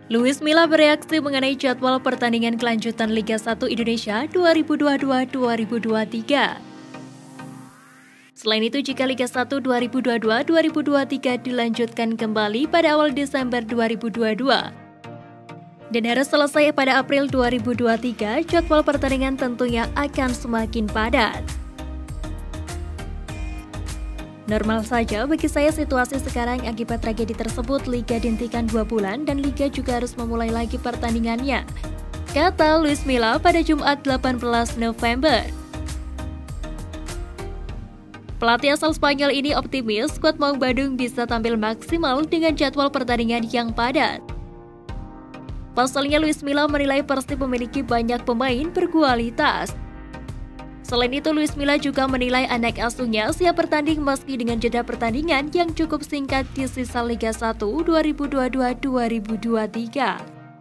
Luis Milla bereaksi mengenai jadwal pertandingan kelanjutan Liga 1 Indonesia 2022-2023. Selain itu, jika Liga 1 2022-2023 dilanjutkan kembali pada awal Desember 2022 dan harus selesai pada April 2023, jadwal pertandingan tentunya akan semakin padat. Normal saja bagi saya situasi sekarang akibat tragedi tersebut. Liga dihentikan 2 bulan dan Liga juga harus memulai lagi pertandingannya, kata Luis Milla pada Jumat 18 November. Pelatih asal Spanyol ini optimis skuad Maung Bandung bisa tampil maksimal dengan jadwal pertandingan yang padat. Pasalnya, Luis Milla menilai Persib memiliki banyak pemain berkualitas. Selain itu, Luis Milla juga menilai anak asuhnya siap bertanding meski dengan jeda pertandingan yang cukup singkat di sisa Liga 1 2022-2023.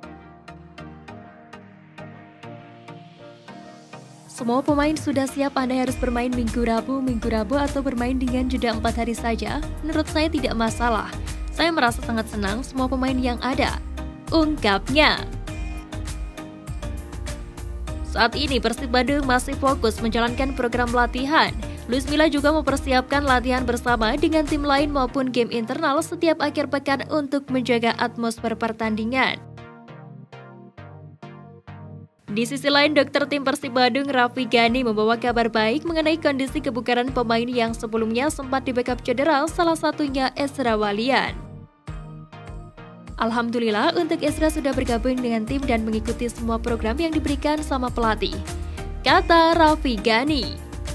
Semua pemain sudah siap, Anda harus bermain Minggu Rabu atau bermain dengan jeda 4 hari saja. Menurut saya tidak masalah. Saya merasa sangat senang semua pemain yang ada, ungkapnya. Saat ini Persib Bandung masih fokus menjalankan program latihan. Luis Milla juga mempersiapkan latihan bersama dengan tim lain maupun game internal setiap akhir pekan untuk menjaga atmosfer pertandingan. Di sisi lain, dokter tim Persib Bandung Raffi Ghani membawa kabar baik mengenai kondisi kebugaran pemain yang sebelumnya sempat di-backup cedera, salah satunya Ezra Walian. Alhamdulillah untuk Ezra sudah bergabung dengan tim dan mengikuti semua program yang diberikan sama pelatih, kata Raffi Ghani.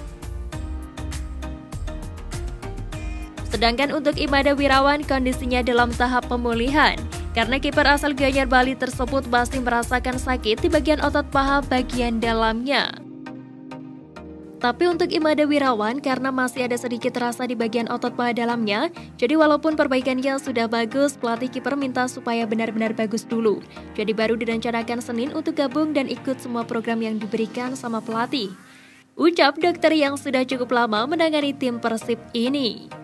Sedangkan untuk Imada Wirawan kondisinya dalam tahap pemulihan karena kiper asal Gianyar Bali tersebut masih merasakan sakit di bagian otot paha bagian dalamnya. Tapi untuk Imada Wirawan karena masih ada sedikit rasa di bagian otot paha dalamnya, jadi walaupun perbaikannya sudah bagus, pelatih kiper minta supaya benar-benar bagus dulu. Jadi baru direncanakan Senin untuk gabung dan ikut semua program yang diberikan sama pelatih, ucap dokter yang sudah cukup lama menangani tim Persib ini.